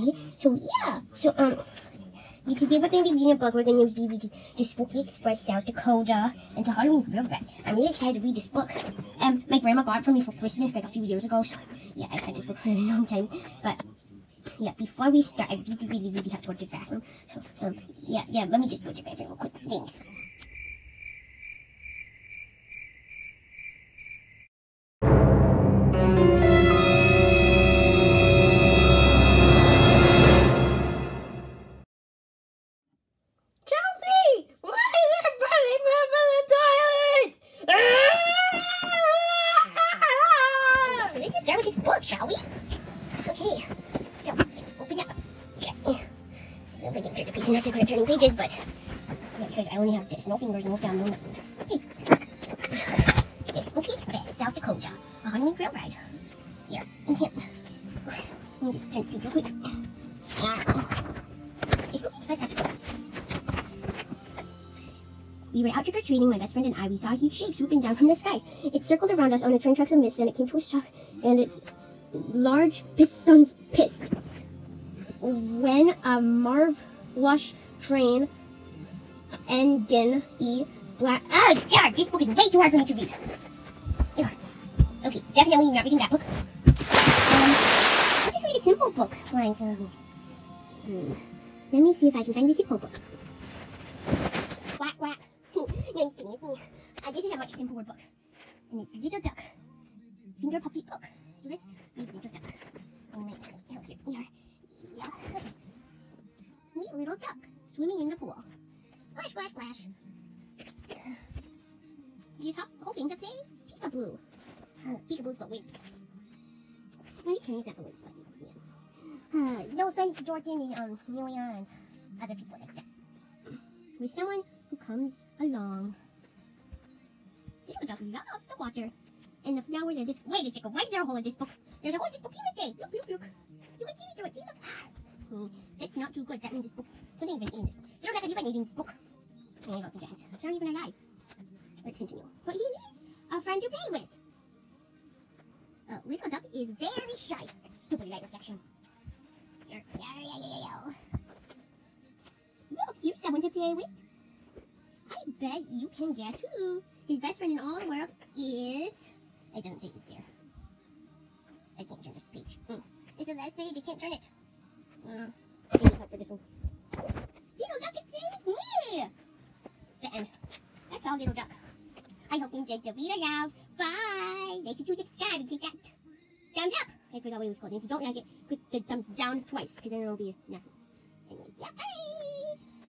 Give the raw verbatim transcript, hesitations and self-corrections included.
Okay, so yeah, so um, today we're going to be reading a book. We're going to be reading The Spooky Express, South Dakota, and the Halloween Real Red. I'm really excited to read this book. Um, my grandma got it for me for Christmas like a few years ago, so yeah, I've had this book for a long time. But yeah, before we start, I really, really, really have to go to the bathroom. So um, yeah, yeah, let me just go to the bathroom real quick. Thanks. Start with this book, shall we? Okay, so let's open up. Okay. We can turn the page, not to turning pages, but because I only have this, no fingers, no thumb, no nothing. Okay. The Spooky Express, South Dakota, a Halloween Trail ride. Here, in here. Let me just turn the page real quick. The Spooky Express, South Dakota. We were out trick-or-treating, my best friend and I. We saw a huge shape swooping down from the sky. It circled around us on a train tracks of mist, and it came to a stop, and its large pistons pissed. When a Marv-lush train engine e black. Oh, God, this book is way too hard for me to read. Okay, definitely not reading that book. Um, let's just read a simple book. Like, um, hmm. Let me see if I can find a simple book. Quack, quack. You're kidding with me. Uh, this is a much simpler book. And it's Little Duck. Finger Puppy book. So this is Little Duck. Oh my God. Oh, here we are. Yeah. Okay. Neat little duck swimming in the pool. Splash, splash, splash. He's hoping to play peekaboo. Uh, peekaboo's for wimps. Maybe Chinese not for wimps, but yeah. Uh, no offense to Jordan and um, Amelia and other people like that. With someone who comes along. Little duck loves the water. And the flowers are just. Wait a second, why is there a hole in this book? There's a hole in this book here. Look, look, look. You can see me through it. See, look. Ah. Hmm, that's not too good. That means this book. Something's been eating this book. Little duck, have you been eating this book? I don't think it has. It's not even alive. Let's continue. What he needs a friend to play with. Uh, Little duck is very shy. Stupid light reflection. Look, here's someone to play with. I bet you can guess who. His best friend in all the world is... It doesn't say this there. I can't turn this page. Mm. This is the last page. I can't turn it. Mm. I need help for this one. Little duck is playing with me! The end. That's all, Little duck. I hope you enjoyed the video now. Bye! Make sure to subscribe and click that thumbs up. I forgot what it was called. And if you don't like it, click the thumbs down twice, because then it'll be nothing. Anyway, yeah, bye!